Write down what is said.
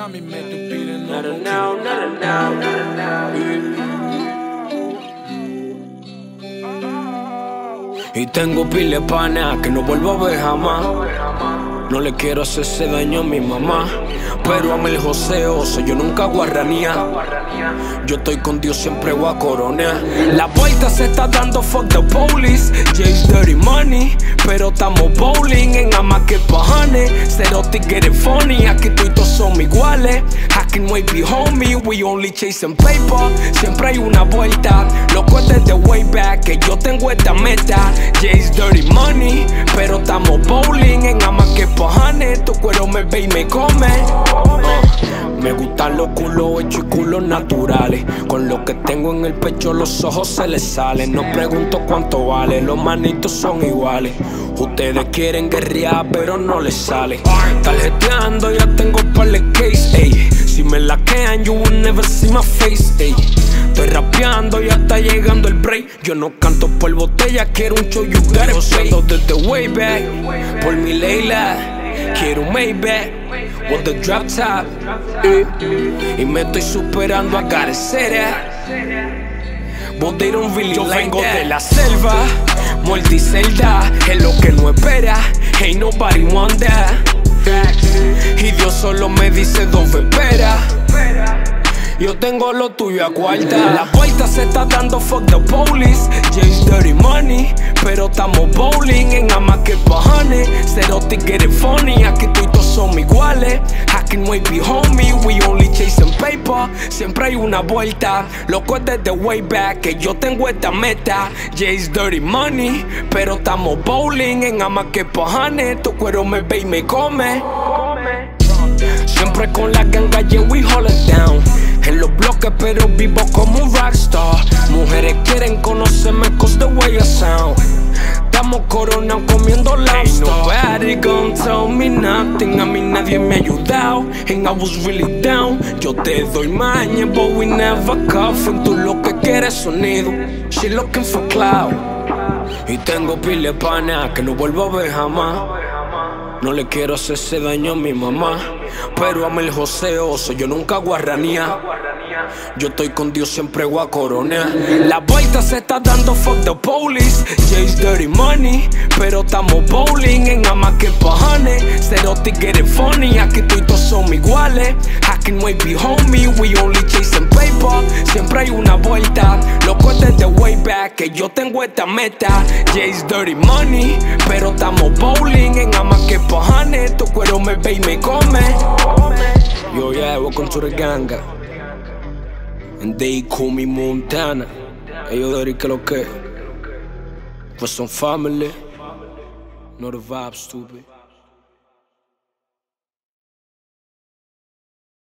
Mami me tu pide no Y tengo pile pana que no vuelvo a ver jamás. No le quiero hacer ese daño a mi mamá, pero a mí el joseoso yo nunca guarranía. Yo estoy con Dios, siempre voy a coronear. La vuelta se está dando, fuck the police. Jay's dirty money, pero estamos bowling en ama que pajane. Cero get funny, aquí todos son iguales. Hacking way be homie, we only chasing paper. Siempre hay una vuelta, loco desde way back que yo tengo esta meta. Jay's dirty money, pero estamos bowling en ama que pajane. Tu cuero me ve y me come. Me gustan los culos hechos y culos naturales. Con lo que tengo en el pecho los ojos se les salen. No pregunto cuánto vale, los manitos son iguales. Ustedes quieren guerrear pero no les sale. Tarjeteando ya tengo par de case, ey. Si me laquean you will never see my face, ey. Estoy rapeando, ya está llegando el break. Yo no canto por botella, quiero un show you gotta pay. Desde way back, por mi Leila quiero un Maybach with the drop top, y me estoy superando, I gotta say that, but they don't really like vengo that. De la selva, multicelda, es lo que no espera, ain't nobody want that. Y Dios solo me dice dónde espera. Yo tengo lo tuyo a cuarta. La vuelta se está dando, fuck the police. Jay's dirty money, pero estamos bowling en ama que pajane. Cero get funny, aquí todos son iguales. Hacking way be homie, we only chasing paper. Siempre hay una vuelta, loco desde way back que yo tengo esta meta. Jay's dirty money, pero estamos bowling en ama que pajane. Tu cuero me ve y me come. Siempre con la ganga, yeah, we hold it down. En los bloques pero vivo como un rockstar. Mujeres quieren conocerme cause the way I sound. Estamos coronados comiendo lobster. Ain't nobody gon' tell me nothing. A mí nadie me ha ayudado and I was really down. Yo te doy maña but we never cuffin'. Tú lo que quieres sonido, she looking for clout. Y tengo pile pana que no vuelvo a ver jamás. No le quiero hacer ese daño a mi mamá, pero a mí el joseoso yo nunca guarranía. Yo estoy con Dios, siempre voy a coronear. La vuelta se está dando, fuck the police. Jay's dirty money, pero estamos bowling en ama que pajane. Cero get funny, aquí todos son iguales. Hacking way be homie, we only chasing paper. Siempre hay una vuelta, loco desde way back que yo tengo esta meta. Jay's dirty money, pero estamos bowling en ama que pajane. Tu cuero me ve y me come. Yo, yeah, welcome to the ganga. And they call me Montana. Ellos dirty que lo que. For some family. Know the vibe, stupid.